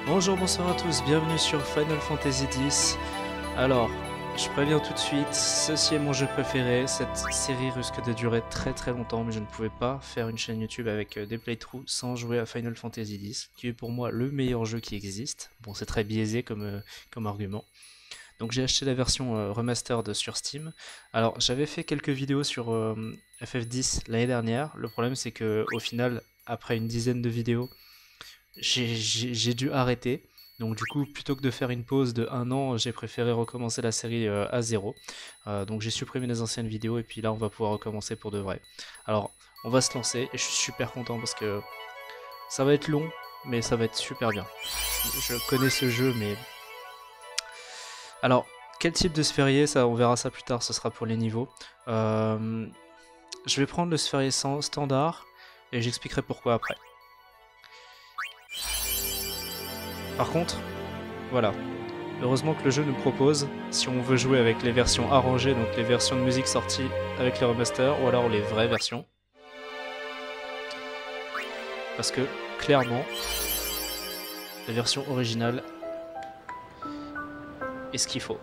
Bonjour, bonsoir à tous, bienvenue sur Final Fantasy X. Alors, je préviens tout de suite, ceci est mon jeu préféré, cette série risque de durer très longtemps, mais je ne pouvais pas faire une chaîne YouTube avec des playthroughs sans jouer à Final Fantasy X, qui est pour moi le meilleur jeu qui existe. Bon, c'est très biaisé comme argument. Donc j'ai acheté la version remastered sur Steam. Alors j'avais fait quelques vidéos sur FF10 l'année dernière. Le problème c'est que au final, après une dizaine de vidéos, j'ai dû arrêter. Donc du coup, plutôt que de faire une pause de 1 an, j'ai préféré recommencer la série à zéro. Donc j'ai supprimé les anciennes vidéos et puis là on va pouvoir recommencer pour de vrai. Alors on va se lancer et je suis super content parce que ça va être long, mais ça va être super bien. Je connais ce jeu, mais... Alors, quel type de sphérié, ça, on verra ça plus tard, ce sera pour les niveaux. Je vais prendre le sphérié standard et j'expliquerai pourquoi après. Par contre, voilà, heureusement que le jeu nous propose, si on veut jouer avec les versions arrangées, donc les versions de musique sorties avec les remasters, ou alors les vraies versions. Parce que, clairement, la version originale est ce qu'il faut.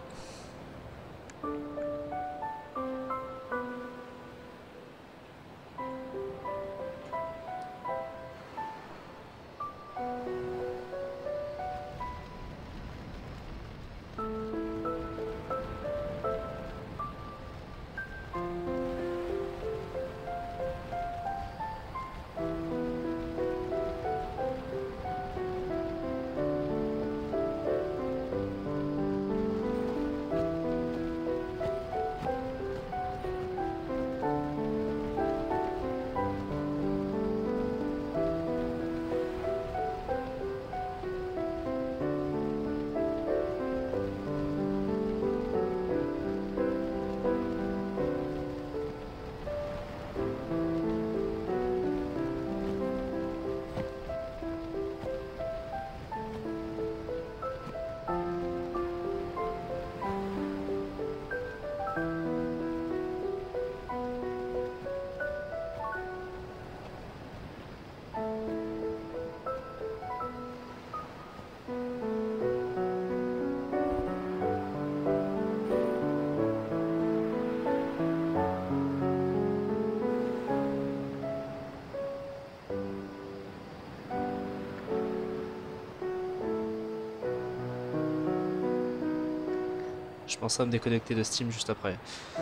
Je pense à me déconnecter de Steam juste après.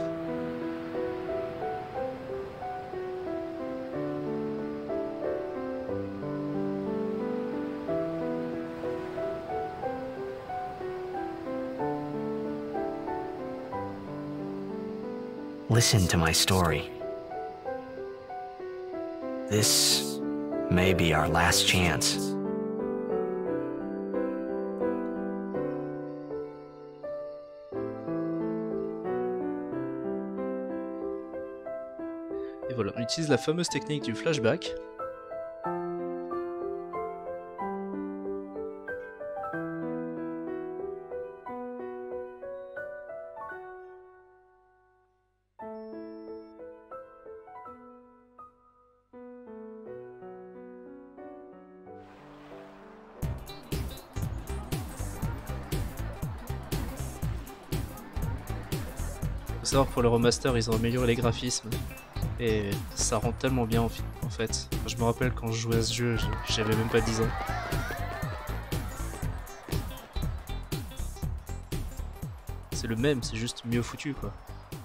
Listen to my story. This may be our last chance. Et voilà, on utilise la fameuse technique du flashback. Faut savoir que pour le remaster, ils ont amélioré les graphismes. Et ça rend tellement bien en fait. Je me rappelle quand je jouais à ce jeu, j'avais même pas 10 ans. C'est le même, c'est juste mieux foutu quoi.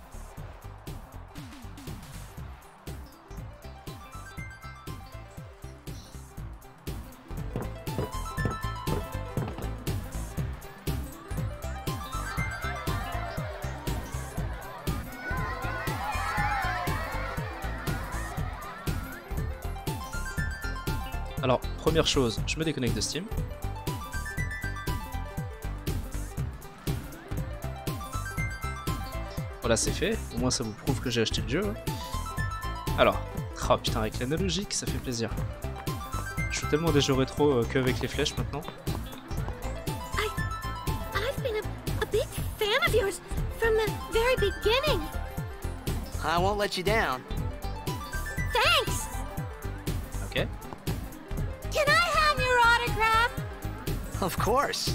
Alors, première chose, je me déconnecte de Steam. Voilà, c'est fait. Au moins, ça vous prouve que j'ai acheté le jeu. Alors, oh putain, avec l'analogique, ça fait plaisir. Je fais tellement des jeux rétro qu'avec les flèches maintenant. I've been a big fan of yours from the very beginning. I won't let you down. Thanks. Ok. Can I have your autograph? Of course.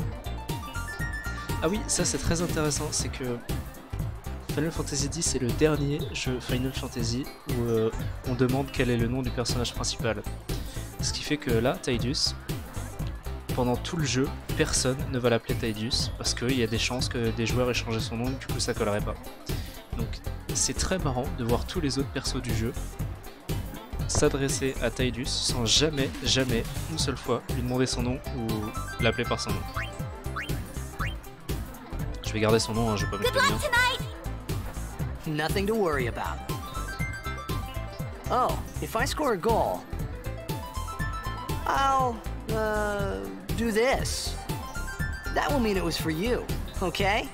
Ah oui, ça c'est très intéressant, c'est que Final Fantasy X est le dernier jeu Final Fantasy où on demande quel est le nom du personnage principal. Ce qui fait que là, Tidus, pendant tout le jeu, personne ne va l'appeler Tidus parce qu'il y a des chances que des joueurs aient changé son nom, du coup ça collerait pas. Donc c'est très marrant de voir tous les autres persos du jeu s'adresser à Tidus sans jamais, une seule fois, lui demander son nom ou l'appeler par son nom. Je vais garder son nom, hein, je vais pas mettre le mien. Nothing to worry about. Oh, if I score a goal, I'll, do this. That will mean it was for you, okay?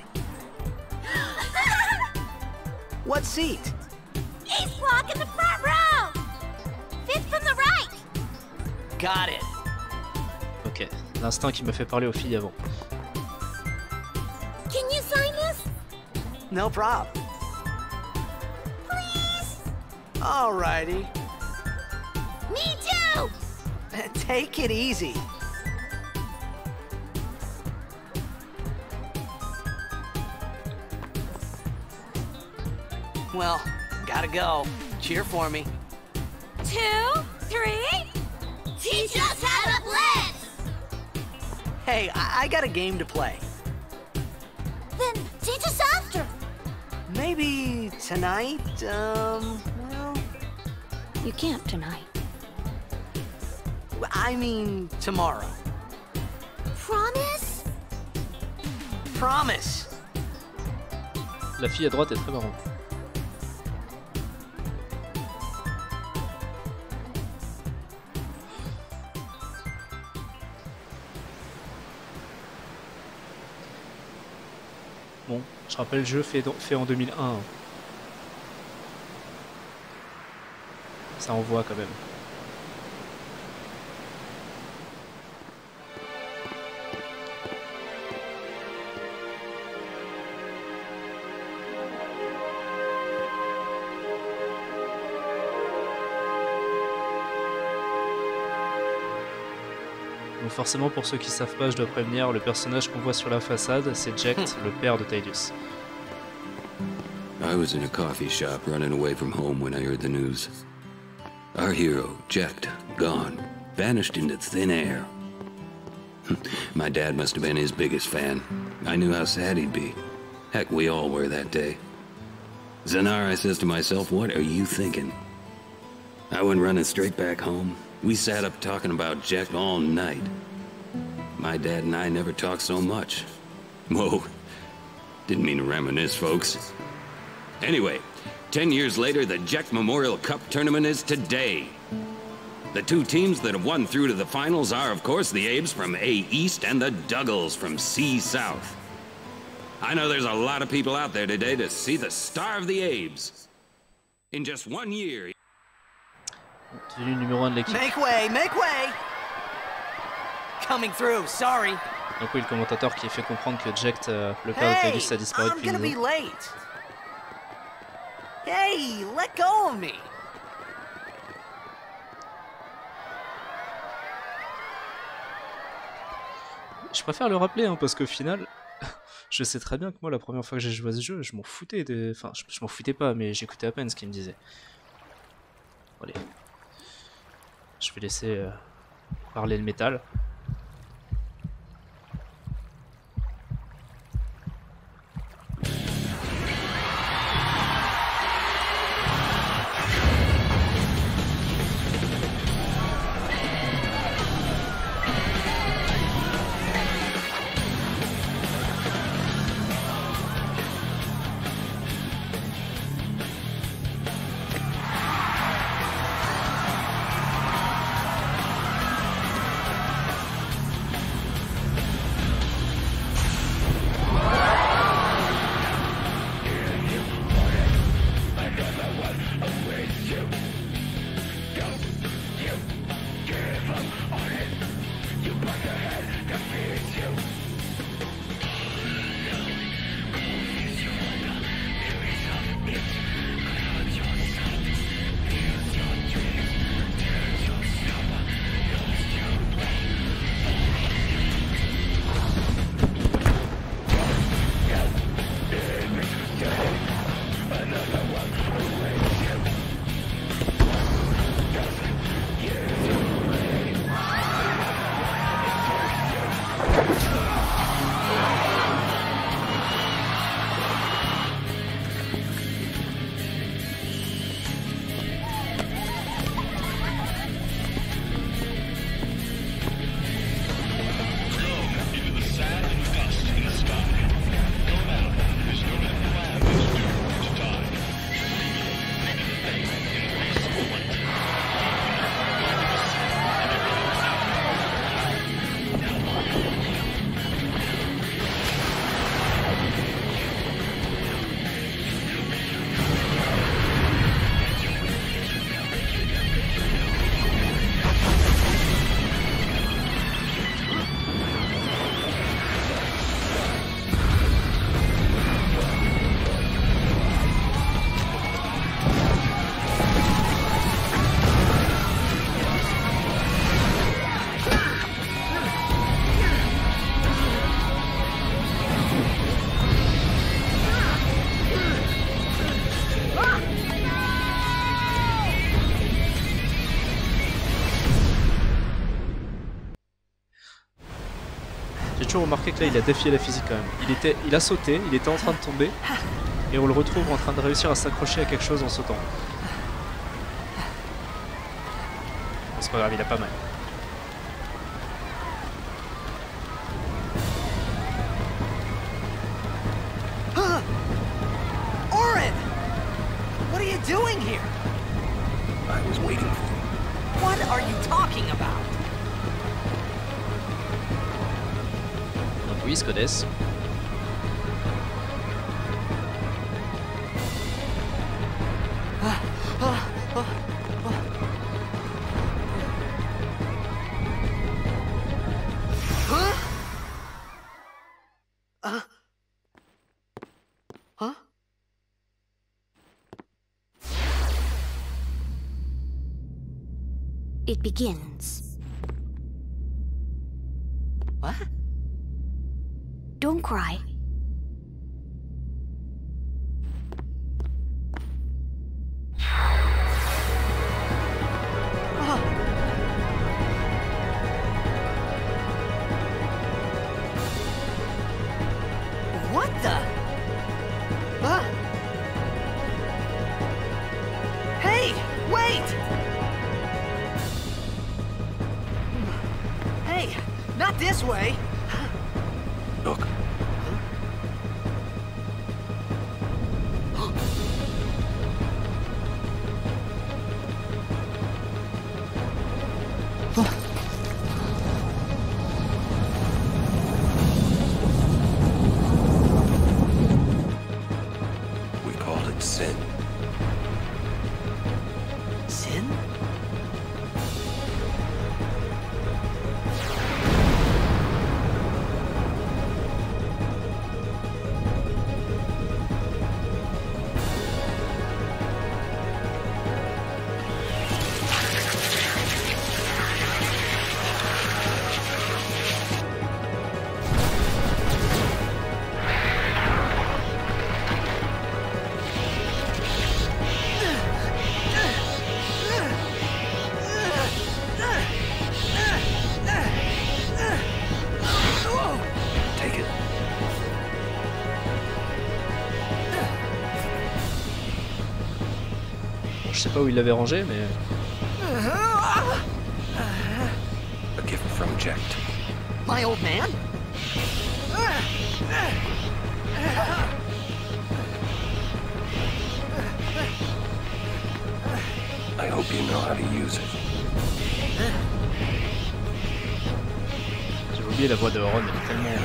What seat? Ace block in the front row! Fifth from the right! Got it. Ok, l'instinct qui me fait parler aux filles avant. Can you sign this? No problem. Please? Alrighty. Me too! Take it easy. Well, gotta go. Cheer for me. 2, 3. Teach us how to blitz! Hey, I got a game to play. Then teach us after. Maybe tonight, well, You can't tonight. I mean tomorrow. Promise? Promise. La fille à droite est très marrante. Bon, je rappelle le jeu fait en 2001. Ça envoie quand même. Donc forcément, pour ceux qui savent pas, je dois prévenir, le personnage qu'on voit sur la façade, c'est Jecht, le père de Tidus. I was in a coffee shop running away from home when I heard the news. Our hero, Jecht, gone, vanished into thin air. My dad must have been his biggest fan. I knew how sad he'd be. Heck, we all were that day. Zanar, I says to myself, what are you thinking? I went running straight back home. We sat up talking about Jecht all night. My dad and I never talked so much. Whoa, didn't mean to reminisce, folks. Anyway, 10 years later, the Jecht Memorial Cup tournament is today. The two teams that have won through to the finals are, of course, the Abes from A East and the Duggles from C South. I know there's a lot of people out there today to see the star of the Abes. In just 1 year... Devenu numéro 1 de l'équipe. Make way, make way! Coming through, sorry. Donc oui, le commentateur qui fait comprendre que Jecht, le père de Tidus, a disparu I'm depuis gonna 10 be ans. late. Hey, let go of me. Je préfère le rappeler, hein, parce qu'au final, je sais très bien que moi, la première fois que j'ai joué à ce jeu, je m'en foutais des... Enfin, je m'en foutais pas, mais j'écoutais à peine ce qu'il me disait. Allez. Je vais laisser parler le métal. J'ai toujours remarqué que là il a défié la physique quand même. Il a sauté, il était en train de tomber et on le retrouve en train de réussir à s'accrocher à quelque chose en sautant. C'est pas grave, il a pas mal. Orin! What are you doing here? I was waiting for you. What are you talking about? Donc oui, ils se connaissent. It begins. What? Don't cry. What the? Hey, wait! Hey, not this way. Look. We called it sin. Sin? Take it. Bon, je sais pas où il l'avait rangé, mais A gift from Jecht. My old man? I hope you know how to use it. j'ai oublié la voix de Ron, elle est tellement...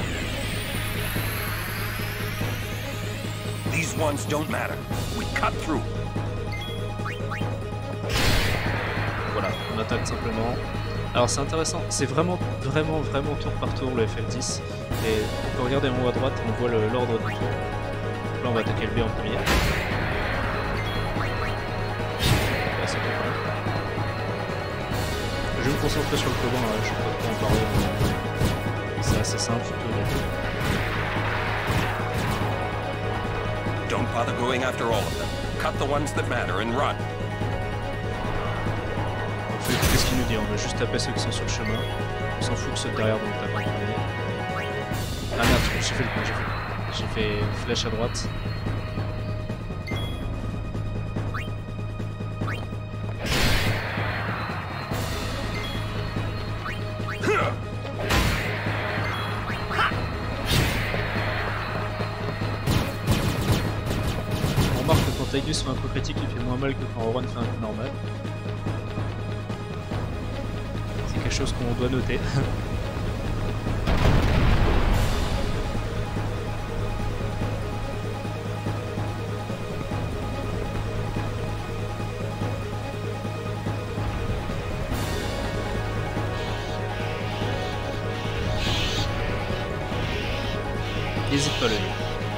These ones don't matter. We cut through. Voilà, on attaque simplement. Alors c'est intéressant, c'est vraiment tour par tour le FF10. Et on peut regarder en haut à droite, on voit l'ordre du tour. Là on va attaquer le B en premier. Là, c'est tout, voilà. Je vais me concentrer sur le combat, je sais pas trop en parler. C'est assez simple, surtout au début. Don't bother going after all of them. Cut the ones that matter and run. On fait qu'est-ce qu'il nous dit, on va juste taper ceux qui sont sur le chemin. On s'en fout que ceux derrière vont taper en premier. Ah merde, j'ai fait le coup, j'ai fait une flèche à droite. On remarque que quand Tidus fait un coup critique, il fait moins mal que quand Auron fait un coup normal. C'est quelque chose qu'on doit noter. N'hésite pas, le lieu.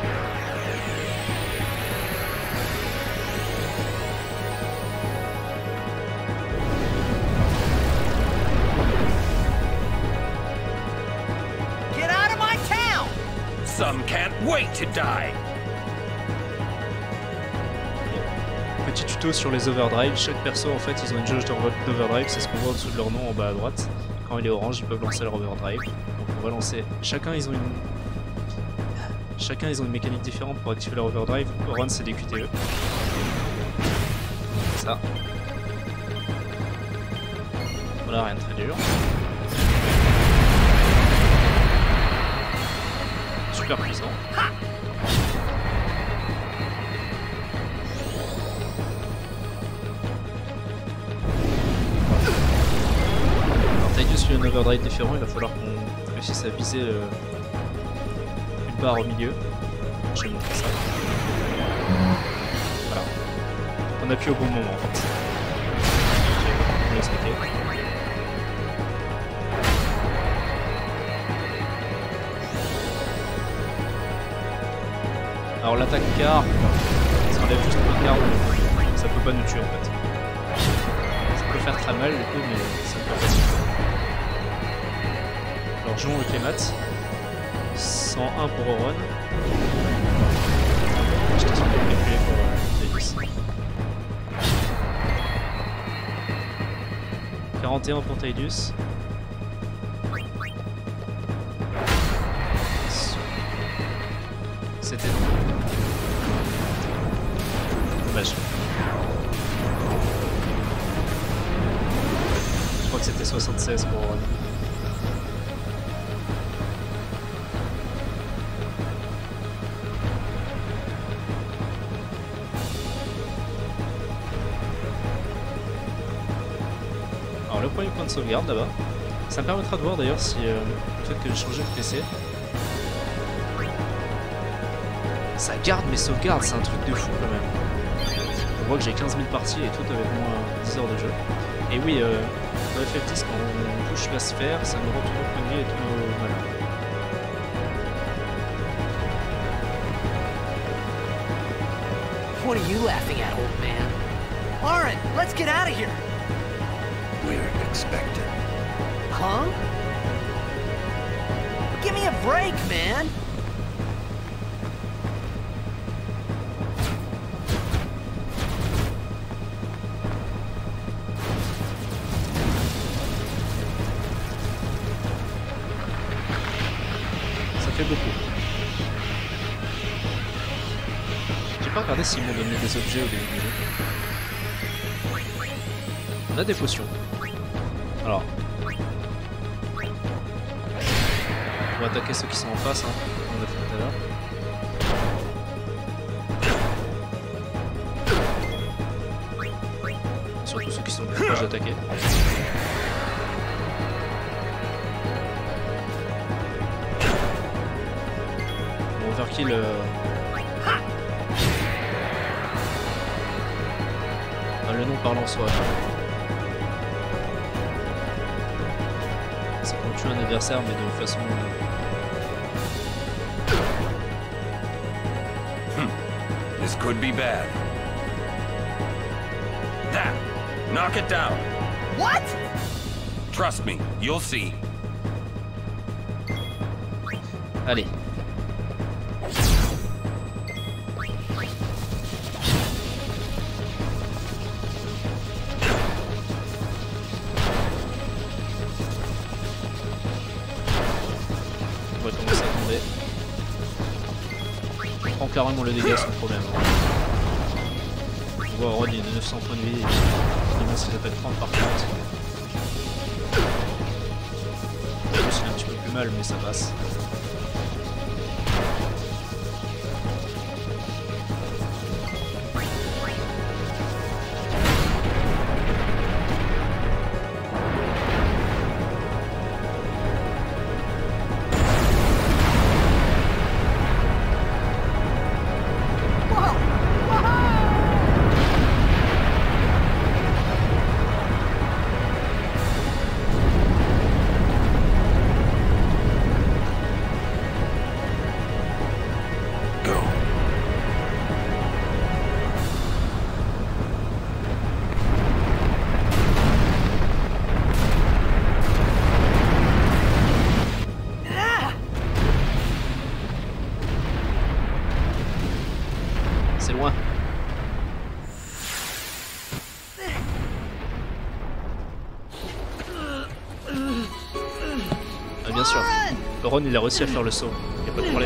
Get out of my town! Some can't wait to die. Petit tuto sur les overdrive. Chaque perso, en fait, ils ont une jauge d'overdrive. C'est ce qu'on voit en dessous de leur nom en bas à droite. quand il est orange, ils peuvent lancer leur overdrive. Donc on va lancer. Chacun ils ont une mécanique différente pour activer leur overdrive. Oran c'est des QTE. Ça. Voilà, rien de très dur. Super puissant. Tidus lui a un overdrive différent, il va falloir qu'on réussisse à viser une barre au milieu. Je vais montrer ça. Voilà. On appuie au bon moment en fait. Je vais l'expliquer. Alors l'attaque car, ça enlève juste un quart, ça peut pas nous tuer en fait. Ça peut faire très mal du coup, mais ça peut pas tuer. Alors jouons le Clémat. 101 pour Oron. Je t'ai surtout calculé pour Davis. 41 pour Tidus. C'était dommage. Je crois que c'était 76 pour Oron. Alors le premier point de sauvegarde là-bas. Ça me permettra de voir d'ailleurs si le fait que j'ai changé de PC. Ça garde mes sauvegardes, c'est un truc de fou quand même. On voit que j'ai 15 000 parties et tout avec moins 10 heures de jeu. Et oui, dans FF10, quand on touche la sphère, ça nous rend tous nos points de vie et tous nos malins. What are you laughing at, old man? Oren, let's get out of here! We're expected. Huh? Give me a break, man! Ça fait beaucoup. J'ai pas regardé s'ils m'ont donné des objets au début du jeu. On a des potions. Alors. On va attaquer ceux qui sont en face, hein, comme on a fait tout à l'heure. Surtout ceux qui sont plus proches d'attaquer. Bon, overkill. Le nom parle en soi. C'est quand on tue un adversaire, mais de façon. This could be bad. That! Knock it down! What? Trust me, you'll see. Allez. On va commencer à tomber. On prend carrément le dégât sans problème. On voit Ron, il a 900 points de vie. Finalement, ça s'appelle 30 par 40. En plus, il a un petit peu plus mal, mais ça passe. Ah, bien sûr. Ron, il a réussi à faire le saut. Y a pas de problème.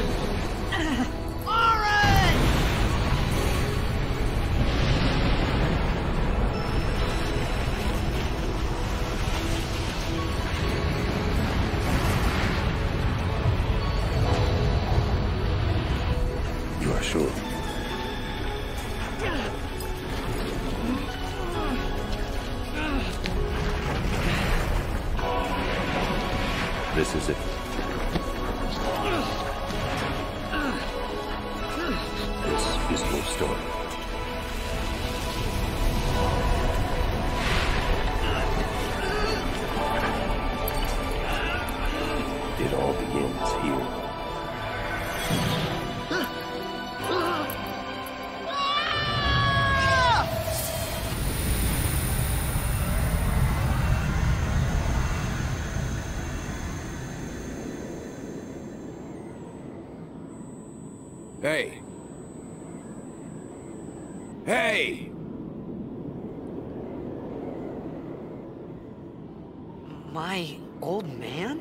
You are sure? This is it. This is your story. It all begins here. Hey! Hey! My old man?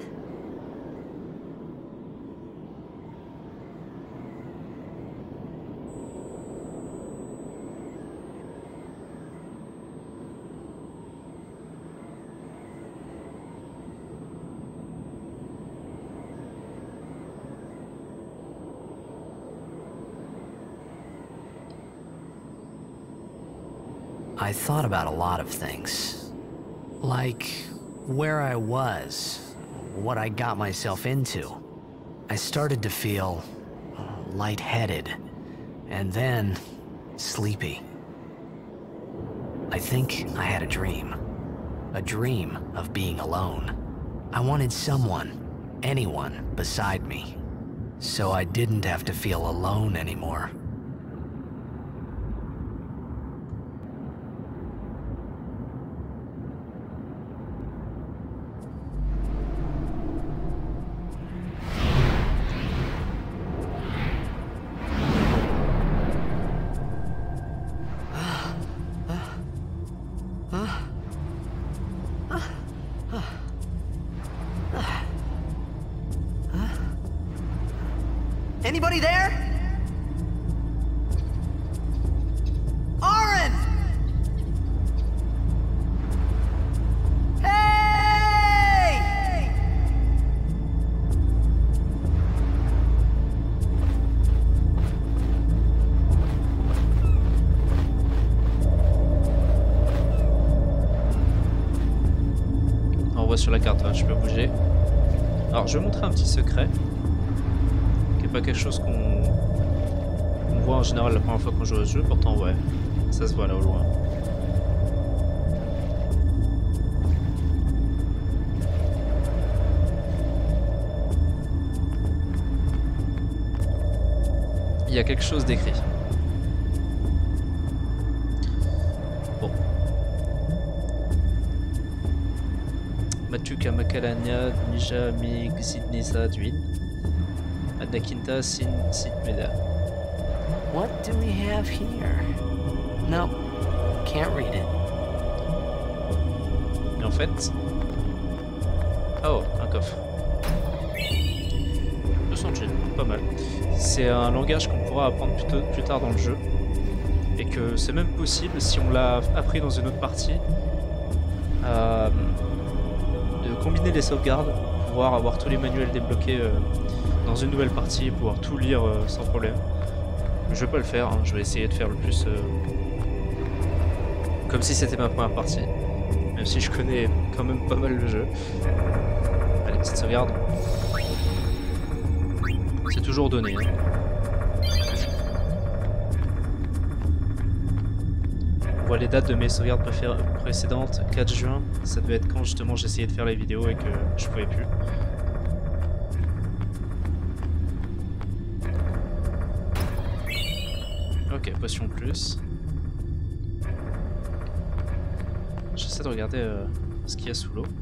I thought about a lot of things. Like where I was, what I got myself into. I started to feel lightheaded, and then sleepy. I think I had a dream of being alone. I wanted someone, anyone beside me, so I didn't have to feel alone anymore. Anybody there? Aaron! Hey! On voit sur la carte, hein, je peux bouger. Alors je vais montrer un petit secret. Pas quelque chose qu'on voit en général la première fois qu'on joue au jeu, pourtant ouais, ça se voit là au loin. Il y a quelque chose d'écrit. Bon. Matuka Makalania Nija Mi Xidnisa Duin. Adakinta Sin Sitmeda. What do we have here? No, can't read it. Et en fait... Oh, un coffre. 200 G, pas mal. C'est un langage qu'on pourra apprendre plus tard dans le jeu. Et que c'est même possible, si on l'a appris dans une autre partie, de combiner les sauvegardes pour pouvoir avoir tous les manuels débloqués dans une nouvelle partie et pouvoir tout lire sans problème. Je vais pas le faire, hein. Je vais essayer de faire le plus comme si c'était ma première partie, même si je connais quand même pas mal le jeu. Allez, petite sauvegarde. C'est toujours donné, hein. On voit les dates de mes sauvegardes précédentes. 4 juin, ça devait être quand justement j'essayais de faire les vidéos et que je pouvais plus. Ok, potion plus. J'essaie de regarder ce qu'il y a sous l'eau.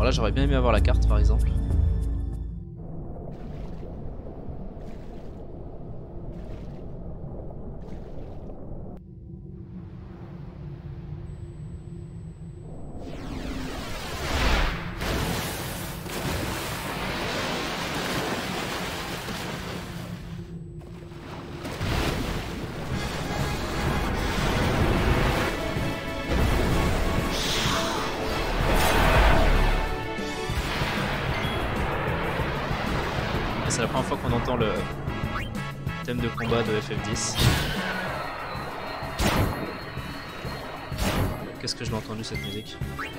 Là, j'aurais bien aimé avoir la carte, par exemple. C'est la première fois qu'on entend le thème de combat de FF10. Qu'est-ce que je l'ai entendu cette musique?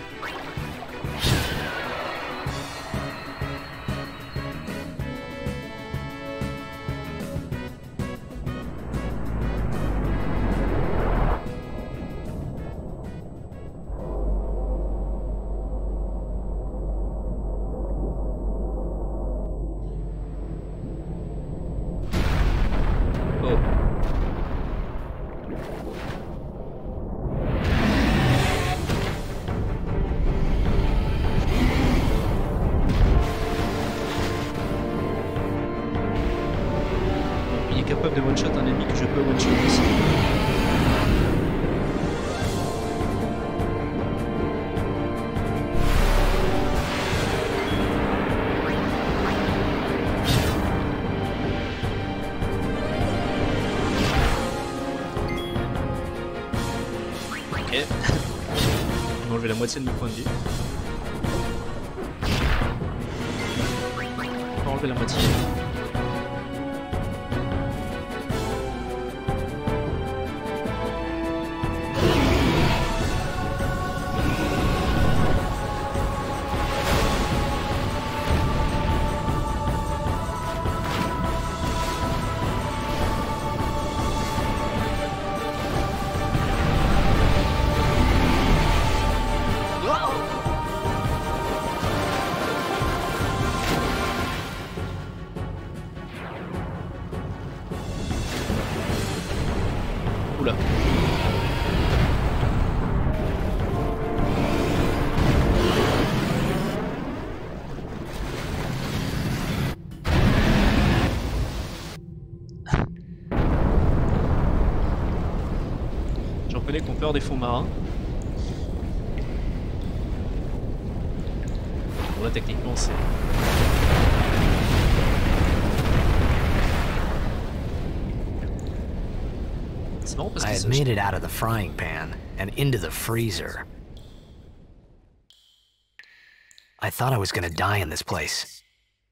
Capable de one-shot un ennemi que je peux one-shot aussi. Ok. Il m'a enlevé la moitié de mon point de vie. On va enlever la moitié. Oula. J'en connais qui ont peur des fonds marins. Bon, là techniquement c'est... I had made it out of the frying pan and into the freezer. I thought I was gonna die in this place.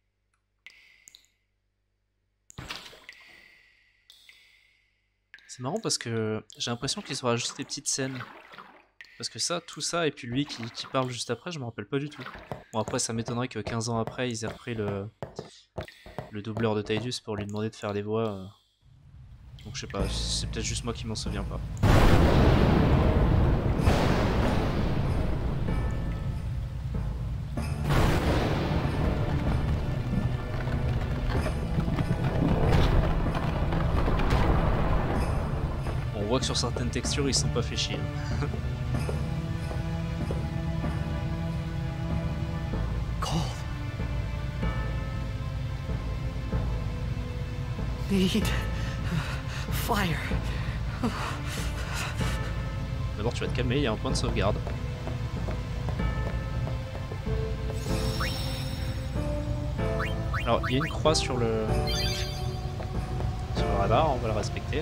C'est marrant parce que j'ai l'impression qu'ils aura juste des petites scènes. Parce que ça, tout ça, et puis lui qui parle juste après, je me rappelle pas du tout. Bon après ça m'étonnerait que 15 ans après ils aient repris le doubleur de Tidus pour lui demander de faire des voix. Donc je sais pas, c'est peut-être juste moi qui m'en souviens pas. On voit que sur certaines textures ils se sont pas fait chier. Cold. Need fire. D'abord tu vas te calmer, il y a un point de sauvegarde. Alors il y a une croix sur le radar, on va le respecter.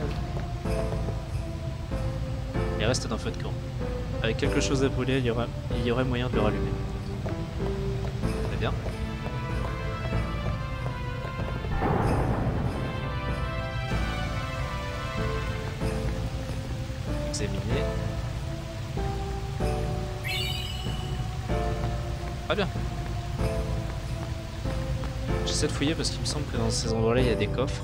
Il reste d'un feu de camp. Avec quelque chose à brûler, il y aurait moyen de le rallumer. Très bien. Examiner. Très bien. J'essaie de fouiller parce qu'il me semble que dans ces endroits-là il y a des coffres.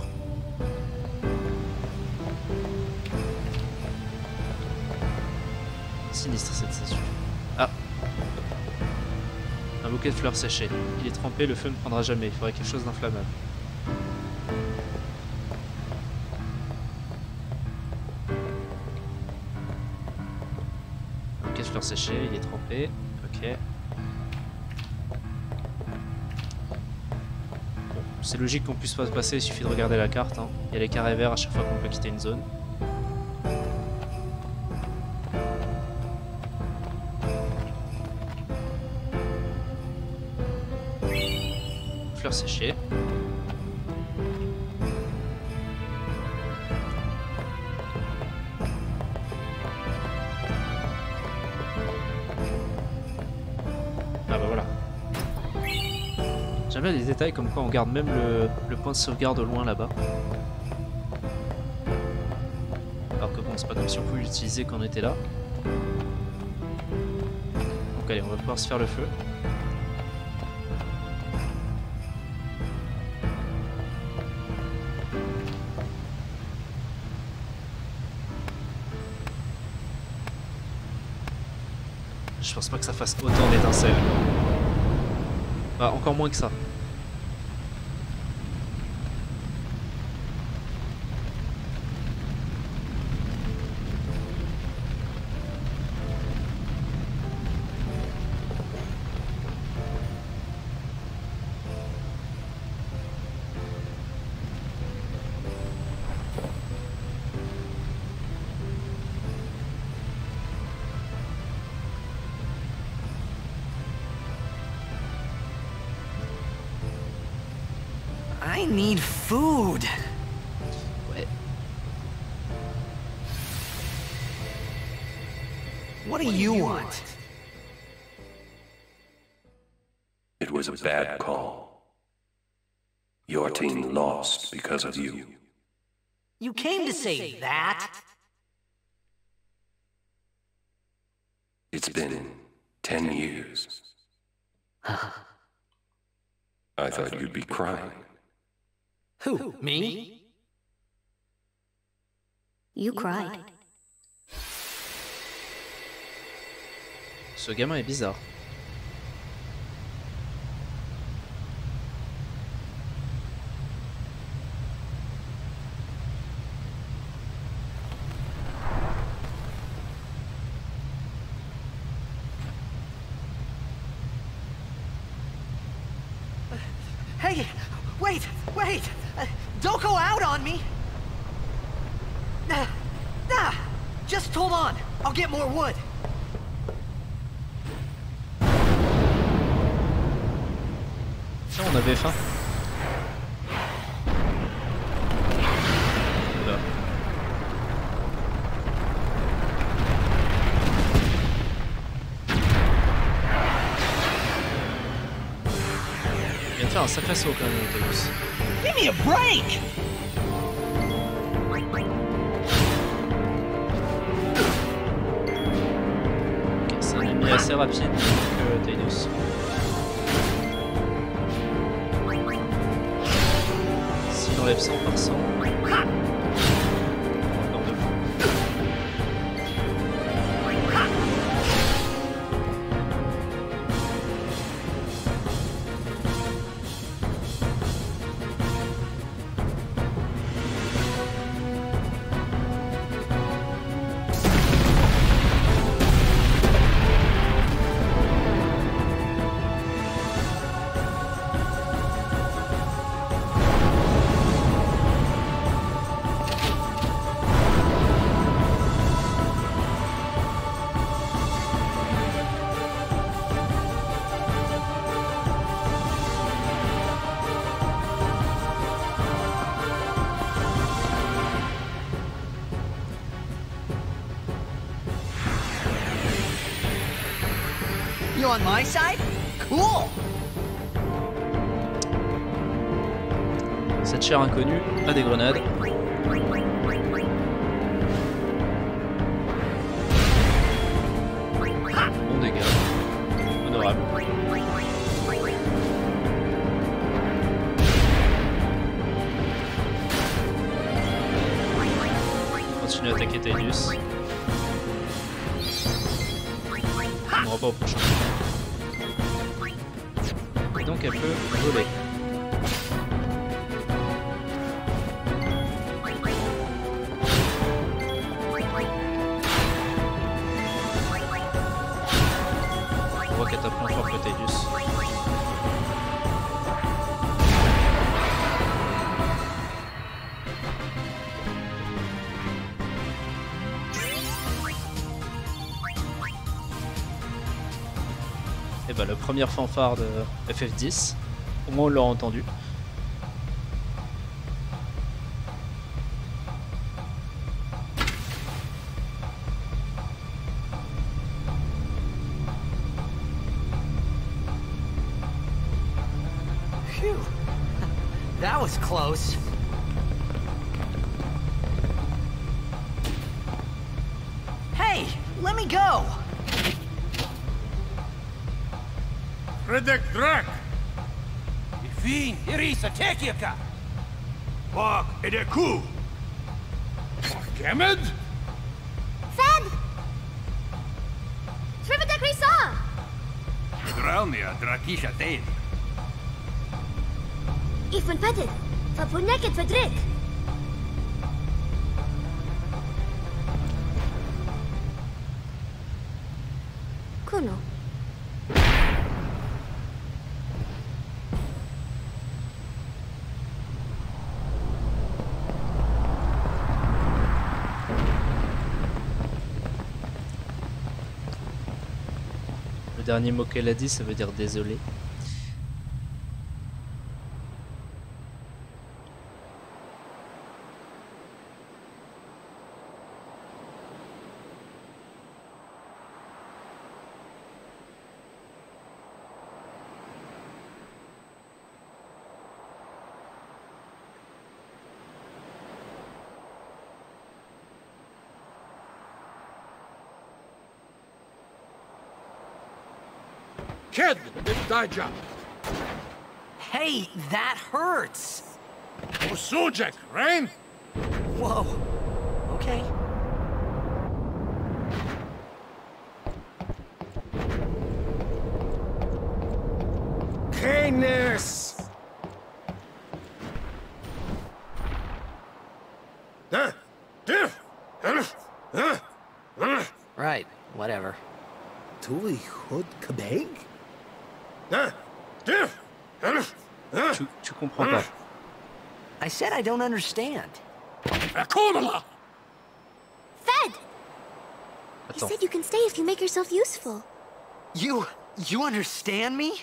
Sinistre cette station. Ah! Un bouquet de fleurs séchées. Il est trempé, le feu ne prendra jamais. Il faudrait quelque chose d'inflammable. Un bouquet de fleurs séchées, il est trempé. Ok. C'est logique qu'on puisse pas se passer, il suffit de regarder la carte. Hein. Il y a les carrés verts à chaque fois qu'on peut quitter une zone. Fleurs séchées. Ah bah voilà. J'aime bien les détails comme quoi on garde même le point de sauvegarde au loin là-bas. Alors que bon, c'est pas comme si on pouvait l'utiliser quand on était là. Donc allez, on va pouvoir se faire le feu. Je pense pas que ça fasse autant d'étincelles. Bah, encore moins que ça. I need food. Ouais. What do you want? It was a bad call. Your team lost because of you. You came to say that? It's been 10 years. I thought you'd be crying. Who, me? You cried. Ce gamin est bizarre. Hey, wait! Don't go out on me! Just hold on. I'll get more wood. Tiens, on avait faim. Là. Il vient de faire un sacré saut quand même, Talos. Give me a break! Ok, c'est un ennemi assez rapide que Talos. S'il enlève 100 par 100. Encore deux fois. You on my side? Cool! Cette chair inconnue a des grenades. Bon dégâts. Honorable. Continue à attaquer Taelius. On n'aura pas au prochain. Et donc elle peut voler. On voit qu'elle tape moins fort que Taelius. Et bah, la première fanfare de FF10. Au moins, on l'aura entendu. Phew. That was close. Hey, let me go! Redek Drak! Fin, Irisa, Tekiaka! Bak Edeku! Kemed? Fed! Trivida Grisa! Draunia, Drakisha Dave. Ifan Fedid! Fapuneket Fedrik! Kuno. Le dernier mot qu'elle a dit, ça veut dire désolé. Ked Daija! Hey, that hurts! Usujek, Rain? Whoa. Okay. Canis! Right, whatever. Tuli Hood Kabeg? Tu comprends pas. I said I don't understand. Akumala! Fed! You Attends. said you can stay if you make yourself useful. You understand me?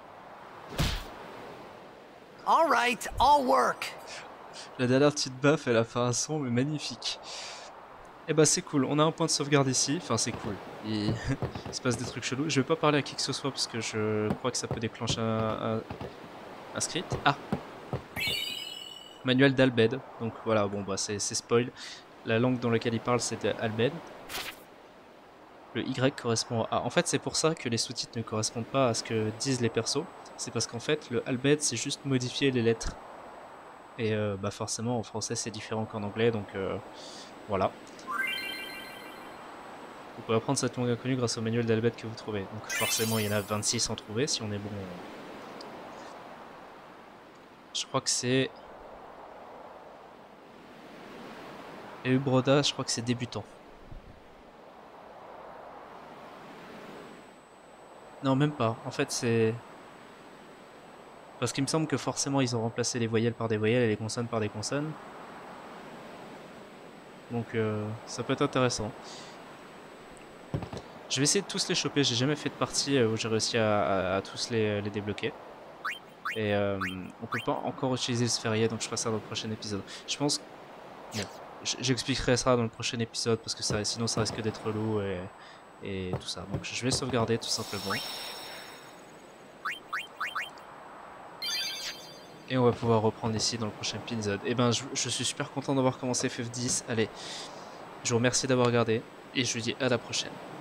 All right, I'll work. La dernière petite baffe, elle a fait un son mais magnifique. Et bah c'est cool, on a un point de sauvegarde ici, enfin c'est cool. Il se passe des trucs chelous. Je vais pas parler à qui que ce soit parce que je crois que ça peut déclencher un script. Ah, manuel d'Albed. Donc voilà, bon bah c'est spoil. La langue dans laquelle il parle c'est Albed. Le Y correspond à A. En fait c'est pour ça que les sous-titres ne correspondent pas à ce que disent les persos. C'est parce qu'en fait le Albed c'est juste modifier les lettres. Et bah forcément en français c'est différent qu'en anglais, donc voilà. Vous pouvez apprendre cette langue inconnue grâce au manuel d'Albed que vous trouvez. Donc forcément il y en a 26 en trouver si on est bon. Je crois que c'est... Et Ubroda, je crois que c'est débutant. Non, même pas. En fait, c'est... Parce qu'il me semble que forcément, ils ont remplacé les voyelles par des voyelles et les consonnes par des consonnes. Donc, ça peut être intéressant. Je vais essayer de tous les choper. J'ai jamais fait de partie où j'ai réussi à tous les débloquer. Et on peut pas encore utiliser le sphérié, donc je ferai ça dans le prochain épisode. Je pense... Bon, j'expliquerai ça dans le prochain épisode, parce que ça, sinon ça risque d'être relou et tout ça. Donc je vais sauvegarder tout simplement. Et on va pouvoir reprendre ici dans le prochain épisode. Et ben je suis super content d'avoir commencé FF10. Allez, je vous remercie d'avoir regardé, et je vous dis à la prochaine.